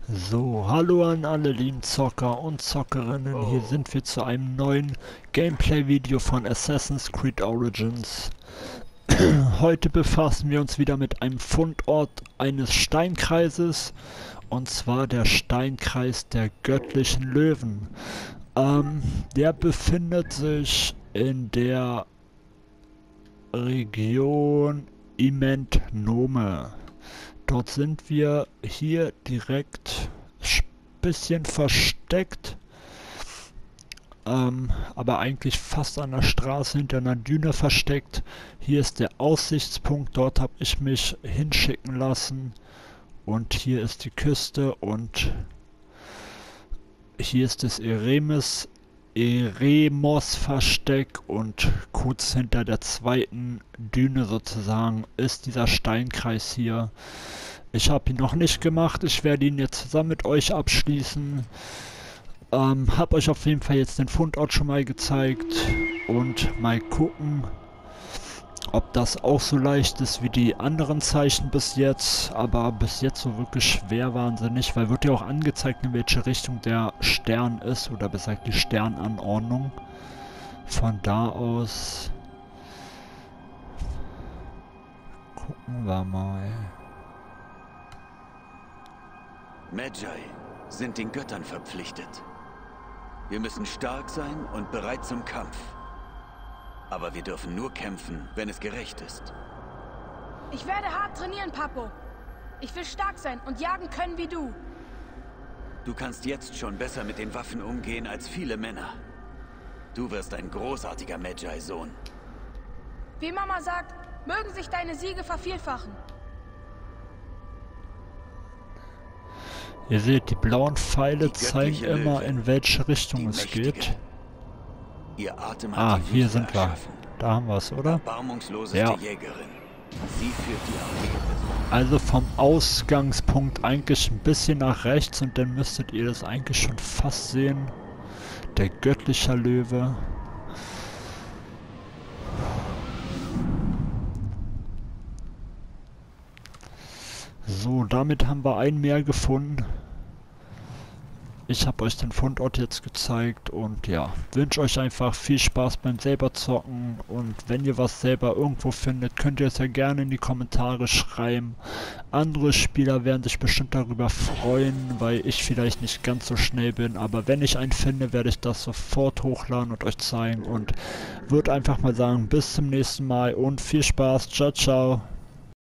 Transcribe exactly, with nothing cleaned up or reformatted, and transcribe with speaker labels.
Speaker 1: So, hallo an alle lieben Zocker und Zockerinnen. Hier sind wir zu einem neuen Gameplay-Video von Assassin's Creed Origins. Heute befassen wir uns wieder mit einem Fundort eines Steinkreises, und zwar der Steinkreis der göttlichen Löwen. Ähm, der befindet sich in der Region Iment Nome. Dort sind wir hier direkt ein bisschen versteckt, ähm, aber eigentlich fast an der Straße hinter einer Düne versteckt. Hier ist der Aussichtspunkt, dort habe ich mich hinschicken lassen, und hier ist die Küste und hier ist das Eremis, Eremos Versteck, und kurz hinter der zweiten Düne sozusagen ist dieser Steinkreis hier. Ich habe ihn noch nicht gemacht, ich werde ihn jetzt zusammen mit euch abschließen. Ähm, habe euch auf jeden Fall jetzt den Fundort schon mal gezeigt und mal gucken, ob das auch so leicht ist wie die anderen Zeichen bis jetzt. Aber bis jetzt so wirklich schwer waren sie nicht, weil wird ja auch angezeigt, in welche Richtung der Stern ist, oder besser gesagt die Sternanordnung. Von da aus gucken wir mal.
Speaker 2: Magi sind den Göttern verpflichtet. Wir müssen stark sein und bereit zum Kampf. Aber wir dürfen nur kämpfen, wenn es gerecht ist.
Speaker 3: Ich werde hart trainieren, Papo. Ich will stark sein und jagen können wie du.
Speaker 2: Du kannst jetzt schon besser mit den Waffen umgehen als viele Männer. Du wirst ein großartiger Magi-Sohn.
Speaker 3: Wie Mama sagt, mögen sich deine Siege vervielfachen.
Speaker 1: Ihr seht, die blauen Pfeile
Speaker 2: Die
Speaker 1: zeigen
Speaker 2: göttliche
Speaker 1: immer,
Speaker 2: Löwe,
Speaker 1: in welche Richtung
Speaker 2: die
Speaker 1: es
Speaker 2: Mächtige.
Speaker 1: geht.
Speaker 2: Ihr Atem hat
Speaker 1: Ah,
Speaker 2: die
Speaker 1: hier
Speaker 2: Wüste
Speaker 1: sind wir.
Speaker 2: erschaffen.
Speaker 1: Da haben wir es, oder?
Speaker 2: Erbarmungsloseste
Speaker 1: Ja.
Speaker 2: Jägerin. Sie führt die Armee.
Speaker 1: Also vom Ausgangspunkt eigentlich ein bisschen nach rechts, und dann müsstet ihr das eigentlich schon fast sehen. Der göttliche Löwe. So, damit haben wir ein mehr gefunden. Ich habe euch den Fundort jetzt gezeigt und ja, wünsche euch einfach viel Spaß beim selber zocken, und wenn ihr was selber irgendwo findet, könnt ihr es ja gerne in die Kommentare schreiben. Andere Spieler werden sich bestimmt darüber freuen, weil ich vielleicht nicht ganz so schnell bin, aber wenn ich einen finde, werde ich das sofort hochladen und euch zeigen, und würde einfach mal sagen, bis zum nächsten Mal und viel Spaß, ciao ciao.